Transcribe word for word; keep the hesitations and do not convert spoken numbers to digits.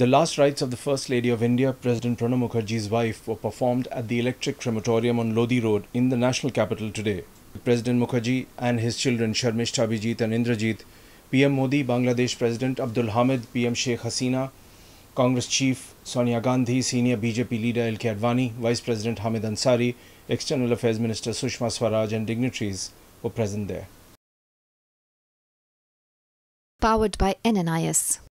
The last rites of the First Lady of India, President Pranab Mukherjee's wife, were performed at the electric crematorium on Lodi Road in the national capital today. President Mukherjee and his children Sharmishta, Abhijit and Indrajit, P M Modi, Bangladesh President Abdul Hamid, P M Sheikh Hasina, Congress Chief Sonia Gandhi, Senior B J P Leader L K Advani, Vice President Hamid Ansari, External Affairs Minister Sushma Swaraj and dignitaries were present there. Powered by N N I S.